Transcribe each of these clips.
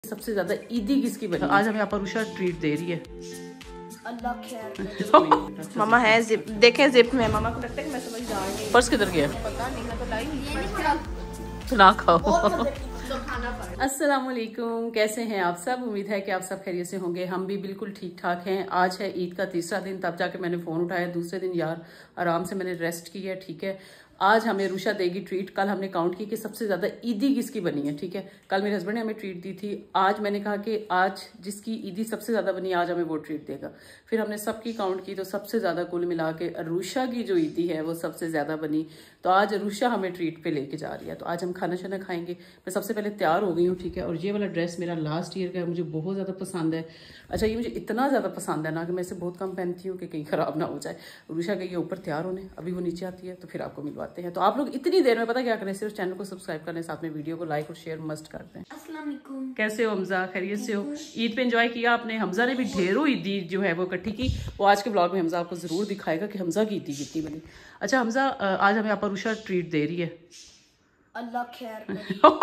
सबसे ज्यादा ईदी किसकी बनी? आज हमें अपरुषा ट्रीट दे रही है। अल्लाह खैर। मामा है जिप, देखें जिप में। मामा को लगता है कि मैं समझदार नहीं। पर्स किधर गया? पता नहीं, मैं तो लाई नहीं। तो ना खाओ। अस्सलाम वालेकुम, कैसे हैं आप सब? उम्मीद है कि आप सब खैरियत से होंगे। हम भी बिल्कुल ठीक ठाक हैं। आज है ईद का तीसरा दिन, तब जाके मैंने फ़ोन उठाया। दूसरे दिन यार आराम से मैंने रेस्ट किया, ठीक है। आज हमें रुषा देगी ट्रीट। कल हमने काउंट की कि सबसे ज़्यादा ईदी किसकी बनी है, ठीक है। कल मेरे हस्बैंड ने हमें ट्रीट दी थी। आज मैंने कहा कि आज जिसकी ईदी सबसे ज़्यादा बनी आज हमें वो ट्रीट देगा। फिर हमने सबकी काउंट की तो सबसे ज़्यादा कुल मिला के रुषा की जो ईदी है वो सबसे ज़्यादा बनी। तो आज रुषा हमें ट्रीट पे लेके जा रही है। तो आज हम खाना शाना खाएंगे। मैं सबसे पहले तैयार हो गई हूँ, ठीक है। और ये वाला ड्रेस मेरा लास्ट ईयर का है, मुझे बहुत ज़्यादा पसंद है। अच्छा, ये मुझे इतना ज़्यादा पसंद है ना कि मैं इसे बहुत कम पहनती हूँ कि कहीं ख़राब ना हो जाए। रुषा गई है ऊपर तैयार होने, अभी वो नीचे आती है तो फिर आपको मिलवाते हैं। तो आप लोग इतनी देर में पता क्या करें, सिर्फ चैनल को सब्सक्राइब करने, साथ में वीडियो को लाइक और शेयर मस्ट करते हैं। अस्सलाम वालेकुम। कैसे हो हमजा? खैरियत से हो? ईद पे एंजॉय किया आपने? हमजा ने भी ढेरों ईदी जो है वो इकट्ठी की। वो आज के ब्लॉग में हमजा आपको ज़रूर दिखाएगा कि हमजा की ईदी कितनी बनी। अच्छा हमजा, आज हमें अपरुषा ट्रीट दे रही है। अल्लाह खैर।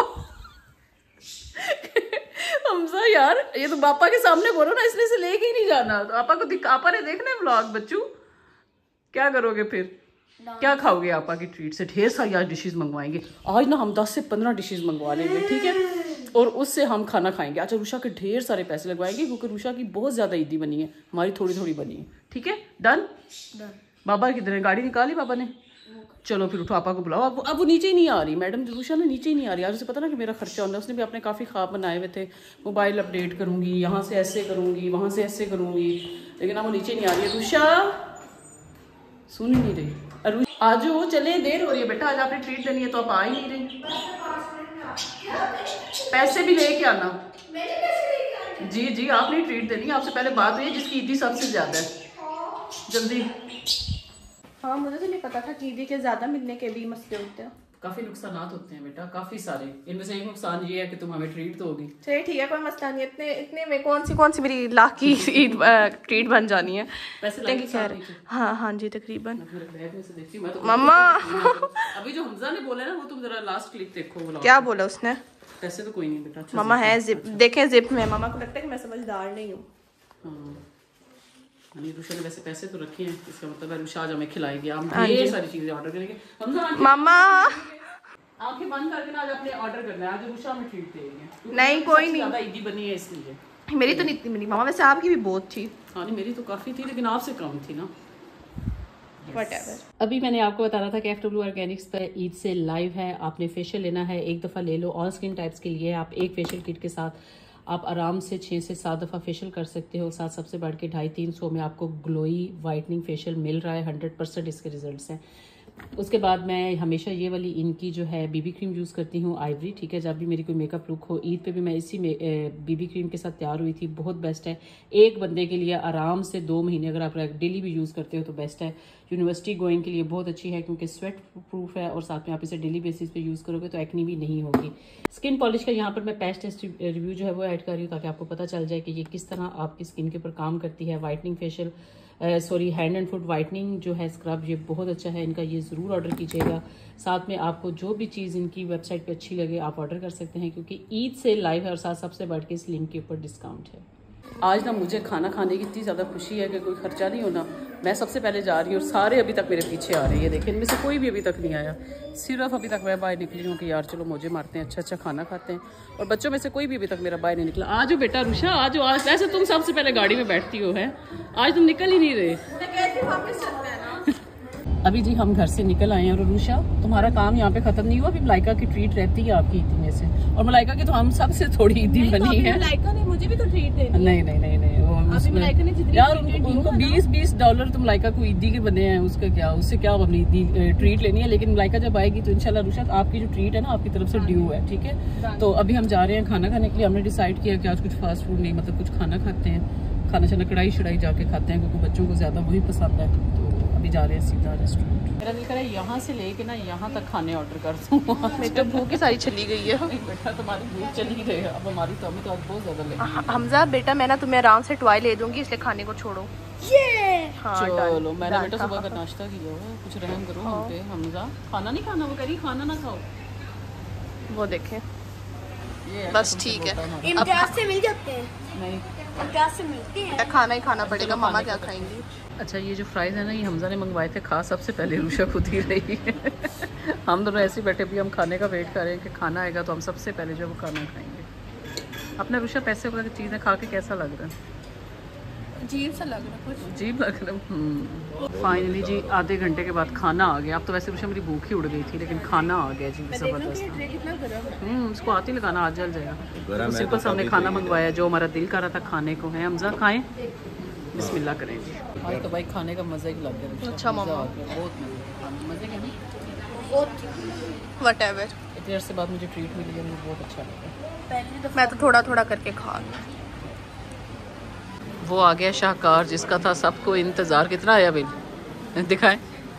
हमजा यार, ये तो पापा के सामने बोलो ना, इसलिए से लेके ही नहीं जाना। तो आपा को आपा ने देखना है व्लॉग। बच्चू क्या करोगे फिर? क्या खाओगे आपा की ट्रीट से? ढेर सारी आज डिशेस मंगवाएंगे। आज ना हम 10 से 15 डिशेस मंगवा लेंगे, ठीक है। और उससे हम खाना खाएंगे। अच्छा, रुषा के ढेर सारे पैसे लगवाएंगे क्योंकि रुषा की बहुत ज्यादा ईदी बनी है, हमारी थोड़ी थोड़ी बनी है, ठीक है। डन। बाबा किधर है? गाड़ी निकाली बाबा ने? चलो फिर उठो, आपा को बुलाओ। अब वो नीचे ही नहीं आ रही मैडम। रुषा ने नीचे ही नहीं आ रही। आज उसे पता ना कि मेरा खर्चा होता है। उसने भी अपने काफ़ी ख्वाब बनाए हुए थे, मोबाइल अपडेट करूंगी, यहाँ से ऐसे करूंगी, वहाँ से ऐसे करूंगी, लेकिन अब वो नीचे नहीं आ रही है। रुषा सुन ही नहीं रही। आज वो चले, देर हो रही है बेटा। आज आपने ट्रीट देनी है तो आप आ ही नहीं रही। पैसे भी लेके आना। जी जी, आपने ट्रीट देनी है। आपसे पहले बात हुई है जिसकी ईदी सबसे ज्यादा है। जल्दी। हाँ, मुझे तो नहीं पता था कि ईदी के ज्यादा मिलने के भी मसले होते हैं। काफी नुकसान होते हैं बेटा, काफी सारे। इनमें से एक नुकसान ये है कि तुम हमें ट्रीट दोगी। चलिए ठीक है, कोई मसला नहीं। इतने में कौन सी मेरी लाख की ईद ट्रीट बन जानी है। हाँ हाँ जी, तकरीबन। मम्मा अभी जो हमजा ने बोला ना, वो तुम जरा लास्ट क्लिप देखो। क्या बोला उसने? पैसे तो कोई नहीं बेटा। मामा है जिप, देखें जिप में। मामा को लगता है कि मैं समझदार नहीं हूँ। रुषा ने वैसे पैसे तो रखे हैं, इसका मतलब है रुषा आज हमें खिलाएगी। हम ढेर सारी चीजें ऑर्डर करेंगे। मामा आंखें बंद करके ना आज अपने ऑर्डर करना है। आज रुषा में ट्रीट देंगे। नहीं, कोई नहीं, ज्यादा ईदी बनी है इसलिए। मेरी तो नहीं इतनी मिली मामा, वैसे आपकी भी बहुत थी। हाँ नहीं, मेरी तो काफी थी, लेकिन आपसे कम थी ना। Whatever. अभी मैंने आपको बताना था कि FW ऑर्गेनिक्स पर ईद से लाइव है। आपने फेशियल लेना है, एक दफ़ा ले लो। ऑल स्किन टाइप्स के लिए आप एक फेशियल किट के साथ आप आराम से 6 से 7 दफ़ा फेशियल कर सकते हो। साथ सबसे बढ़ के 250-300 में आपको ग्लोई वाइटनिंग फेशियल मिल रहा है। 100% इसके रिजल्ट्स हैं। उसके बाद मैं हमेशा ये वाली इनकी जो है बीबी क्रीम यूज़ करती हूँ, आइवरी, ठीक है। जब भी मेरी कोई मेकअप लुक हो, ईद पे भी मैं इसी में बीबी क्रीम के साथ तैयार हुई थी। बहुत बेस्ट है एक बंदे के लिए, आराम से 2 महीने अगर आप डेली भी यूज़ करते हो तो बेस्ट है। यूनिवर्सिटी गोइंग के लिए बहुत अच्छी है क्योंकि स्वेट प्रूफ है और साथ में आप इसे डेली बेसिस पे यूज़ करोगे तो एक्नी भी नहीं होगी। स्किन पॉलिश का यहाँ पर मैं पैच टेस्ट रिव्यू जो है वो ऐड कर रही हूँ ताकि आपको पता चल जाए कि ये किस तरह आपकी स्किन के ऊपर काम करती है। Whitening facial hand and foot whitening जो है स्क्रब, ये बहुत अच्छा है इनका, ये ज़रूर ऑर्डर कीजिएगा। साथ में आपको जो भी चीज़ इनकी वेबसाइट पे अच्छी लगे आप ऑर्डर कर सकते हैं क्योंकि ईद से लाइव है और साथ सबसे बढ़ के इस लिंक के ऊपर डिस्काउंट है। आज ना मुझे खाना खाने की इतनी ज़्यादा खुशी है कि कोई खर्चा नहीं होना। मैं सबसे पहले जा रही हूँ और सारे अभी तक मेरे पीछे आ रहे हैं। देखिए इनमें से कोई भी अभी तक नहीं आया। सिर्फ अभी तक मैं बाहर निकली हूँ कि यार चलो मौजे मारते हैं, अच्छा खाना खाते हैं। और बच्चों में से कोई भी अभी तक मेरा बाहर नहीं निकला। आज बेटा रुषा, आज वैसे तुम सबसे पहले गाड़ी में बैठती हो, है आज तुम निकल ही नहीं रहे। अभी जी हम घर से निकल आए हैं और रुषा तुम्हारा काम यहाँ पे खत्म नहीं हुआ। अभी मलाइका की ट्रीट रहती है आपकी ईदी में से, और मलाइका की तो हम सबसे थोड़ी ईदी बनी है। मलाइका ने मुझे भी तो ट्रीट देनी है। नहीं यार उनको $20 तो मलाइका को ईदी के बने हैं, उसका क्या, उससे क्या अपनी ईदी ट्रीट लेनी है। लेकिन मलाइका जब आएगी तो इंशाल्लाह रुषा आपकी जो ट्रीट है ना आपकी तरफ से ड्यू है, ठीक है। तो अभी हम जा रहे हैं खाना खाने के लिए। हमने डिसाइड किया कि आज कुछ फास्ट फूड नहीं, मतलब कुछ खाना खाते हैं, खाना शाना कढ़ाई शढ़ाई जाके खाते हैं क्योंकि बच्चों को ज्यादा वही पसंद है। तो अभी जा रहे हैं सीधा रेस्टोरेंट। मेरा दिल कर रहा है यहाँ से लेके ना यहाँ तक खाने ऑर्डर कर दूँ। मेरी तो भूख ही सारी चली गई है। बेटा तुम्हारी भूख चली गई है, अब हमारी तो हमें तो आज बहुत ज्यादा लगी। हमजा बेटा मैं ना तुम्हें आराम से टॉय ले दूंगी, इसलिए खाने को छोड़ो। हाँ, चलो मैंने बेटा सुबह का नाश्ता किया हुआ है, कुछ रहम करो हम पे। हमजा खाना नहीं खाना, वो कह रही खाना ना खाओ। वो देखें बस ठीक है। इम्तियाज से मिल जाते हैं, नहीं इम्तियाज से मिलते हैं। खाना ही खाना पड़ेगा। मामा क्या खाएंगी? अच्छा, ये जो फ्राइज़ है ना, ये हमजा ने मंगवाए थे। खा सबसे पहले रूशा खुद ही रही है। हम दोनों ऐसे ही बैठे भी, हम खाने का वेट कर रहे हैं कि खाना आएगा तो हम सबसे पहले जो है वो खाना खाएंगे। अपना रूशा पैसे वाली चीज़ें खा के कैसा लग रहा है? अजीब सा लग रहा है, कुछ अजीब लग रहा है। फाइनली जी आधे घंटे के बाद खाना आ गया। अब तो वैसे रूशा मेरी भूख ही उड़ गई थी, लेकिन खाना आ गया जी ज़बरदस्त। उसको आती लगाना, आज जल जाएगा। सिंपल सा हमने खाना मंगवाया जो हमारा दिल कर रहा था खाने को है। हमजा खाएं, बिस्मिल्लाह करें जी। आज तो भाई खाने का मज़ा ही लग गया। अच्छा मामा, बहुत मज़े का नहीं, व्हाटएवर। इतने अर्से बाद मुझे ट्रीट मिली है, मुझे बहुत अच्छा लगा। मैं तो थोड़ा थोड़ा करके खा। वो आ गया शाहकार, जिसका था सबको इंतज़ार। कितना आया बिल दिखाएं?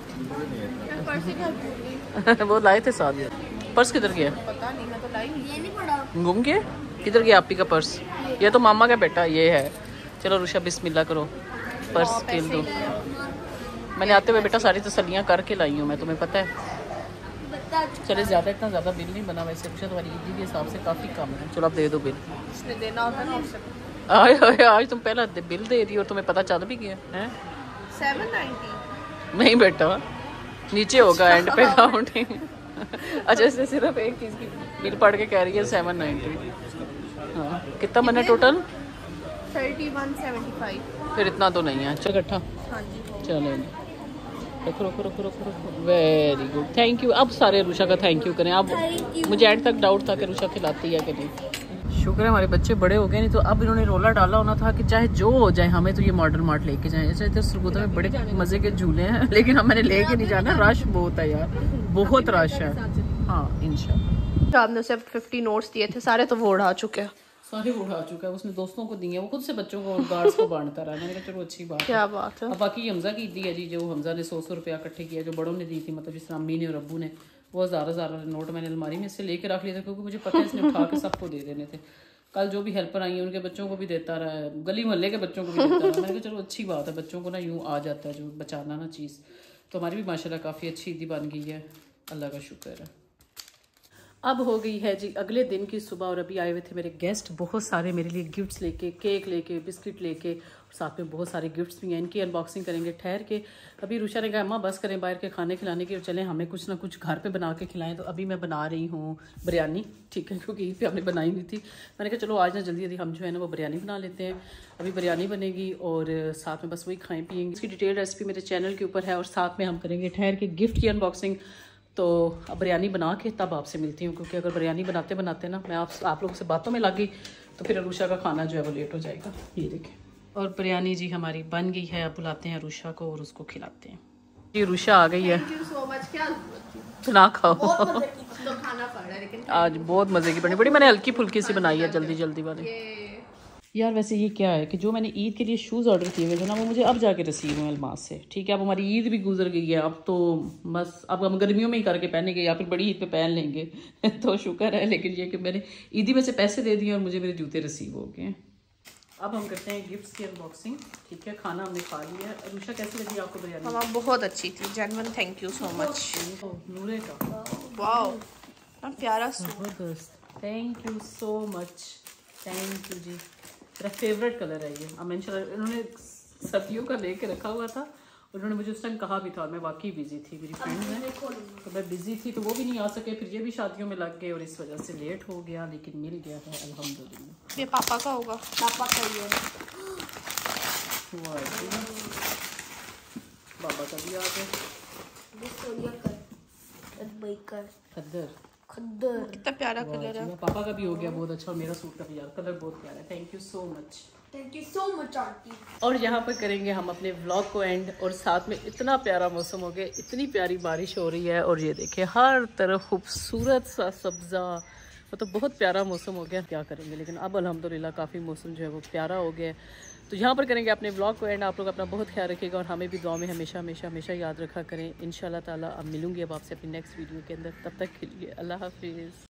वो लाए थे साथ। पर्स किधर गया? पता नहीं, मैं तो लाई ये नहीं पड़ा। घूम के किधर गया आपी का पर्स? ये तो मामा का बेटा ये है। चलो रुशा बिस्मिल्लाह करो, पर्स खेल दो। मैंने आते हुए बेटा सारी तसल्लियाँ करके लाई हूँ मैं, तुम्हें पता है। चले ज़्यादा, इतना ज़्यादा बिल नहीं बना वैसे। रुशा तुम्हारी ईदी के हिसाब से काफ़ी कम है। चलो आप दे दो बिल। इसने देना होता ना उससे। आज तुम पहला बिल दे रही हो और तुम्हें पता चल भी गया है? 790 नहीं बेटा, नीचे होगा एंड पे काउंटिंग। अच्छा, इससे सिर्फ एक चीज़ की बिल पढ़ के कह रही है 790। हाँ, कितना बना टोटल? 3175। फिर इतना तो नहीं है। चलो इकट्ठा। हाँ जी, चलो रखो रखो रखो रखो रखो। Very good, thank you. अब सारे रुशा का थैंक यू करें। अब मुझे एंड तक डाउट था कि रुशा खिलाती है कि नहीं। शुक्र है हमारे बच्चे बड़े हो गए, नहीं तो अब इन्होंने रोला डाला होना था कि चाहे जो हो जाए हमें तो ये मॉडर्न मार्ट लेके जाएं। ऐसे इधर सरगोदा में बड़े मज़े के झूले हैं, लेकिन हम मैंने लेके नहीं जाना। रश बहुत है यार, बहुत रश है। हाँ इंशाल्लाह। आपने उसे 50 नोट्स दिए थे, सारे तो वो उड़ा चुके हैं। सारे उड़ा चुका है उसने, दोस्तों को दिए, वो खुद से बच्चों को और गार्ड्स को बांटता रहा। मैंने कहा चलो अच्छी बात है। क्या बात है। अब बाकी हमजा की दी है जी, जो हमजा ने 100 रुपया इकट्ठे किया, जो बड़ों ने दी थी, मतलब जिस तरह अम्मी ने और अब्बू ने, वो हज़ार नोट मैंने अलमारी में से लेके रख लिए थे, क्योंकि मुझे पता है इसने उठा के सबको दे देने थे। कल जो भी हेल्पर आई है उनके बच्चों को भी देता रहा है, गली मोहल्ले के बच्चों को भी देता रहा। मैंने कहा चलो अच्छी बात है, बच्चों को ना यूँ आ जाता है जो बचाना ना चीज़। तो हमारी भी माशाल्लाह काफ़ी अच्छी ईदी बन गई है, अल्लाह का शुक्र है। अब हो गई है जी अगले दिन की सुबह, और अभी आए हुए थे मेरे गेस्ट, बहुत सारे मेरे लिए गिफ्ट्स लेके, केक लेके, बिस्किट लेके, और साथ में बहुत सारे गिफ्ट्स भी हैं। इनकी अनबॉक्सिंग करेंगे ठहर के। अभी रुशा ने कहा अम्मा बस करें बाहर के खाने खिलाने की, और चलें हमें कुछ ना कुछ घर पे बना के खिलाएं। तो अभी मैं बना रही हूँ बिरयानी, ठीक है, क्योंकि ईद पे हमने बनाई नहीं थी। मैंने कहा चलो आज ना जल्दी जल्दी हम जो है ना वो बिरयानी बना लेते हैं। अभी बिरयानी बनेगी और साथ में बस वही खाएँ पिएंगे। इसकी डिटेल रेसिपी मेरे चैनल के ऊपर है, और साथ में हम करेंगे ठहर के गिफ्ट की अनबॉक्सिंग। तो अब बिरयानी बना के तब आपसे मिलती हूँ, क्योंकि अगर बिरयानी बनाते बनाते ना मैं आप लोगों से बातों में लग गई तो फिर अरुषा का खाना जो है वो लेट हो जाएगा। ये देखें, और बिरयानी जी हमारी बन गई है। अब बुलाते हैं अरुषा को और उसको खिलाते हैं। जी अरुषा आ गई है, ना खाओ। आज बहुत मज़े की बनी, मैंने हल्की फुल्की सी बनाई है, जल्दी जल्दी वाली। यार वैसे ये क्या है कि जो मैंने ईद के लिए शूज़ ऑर्डर किए हुए थे ना, वो मुझे अब जाके रिसीव हुए अल्मास से, ठीक है। अब हमारी ईद भी गुजर गई है, अब तो बस अब हम गर्मियों में ही करके पहनेंगे या फिर बड़ी ईद पे पहन लेंगे। तो शुक्र है, लेकिन ये कि मैंने ईदी में से पैसे दे दिए और मुझे मेरे जूते रिसीव हो गए। अब हम करते हैं गिफ्ट्स की अनबॉक्सिंग, ठीक है। खाना हमने खा लिया है। अरुषा कैसी लगी आपको बिरयानी? मामा बहुत अच्छी थी, genuine thank you so much. नूरे का वाओ, प्यारा जबरदस्त, thank you so much, thank you जी। मेरा फेवरेट कलर है ये। अब इन्होंने सर्दियों का लेके रखा हुआ था, और उन्होंने मुझे उस टाइम कहा भी था, और मैं वाकई बिजी थी, मेरी फ्रेंड है तो मैं बिजी थी, तो वो भी नहीं आ सके। फिर ये भी शादियों में लग गए और इस वजह से लेट हो गया, लेकिन मिल गया है अल्हम्दुलिल्लाह। ये पापा का होगा, पापा का ही है। बाबा का भी आ गया, खद्दर, कितना प्यारा कलर है। पापा का भी हो गया बहुत अच्छा, और मेरा सूट का भी यार कलर बहुत प्यारा है। Thank you so much, thank you so much aunty. और यहाँ पर करेंगे हम अपने व्लॉग को एंड, और साथ में इतना प्यारा मौसम हो गया, इतनी प्यारी बारिश हो रही है, और ये देखिए हर तरफ खूबसूरत सा सब्जा, मतलब बहुत प्यारा मौसम हो गया। क्या करेंगे, लेकिन अब अल्हम्दुलिल्लाह काफ़ी मौसम जो है वो प्यारा हो गया है। तो यहाँ पर करेंगे अपने व्लॉग को एंड। आप लोग अपना बहुत ख्याल रखिएगा, और हमें भी दुआ में हमेशा हमेशा हमेशा याद रखा करें। इंशाल्लाह ताला अब मिलूंगी अब आपसे अपनी नेक्स्ट वीडियो के अंदर, तब तक के लिए अल्लाह हाफिज़।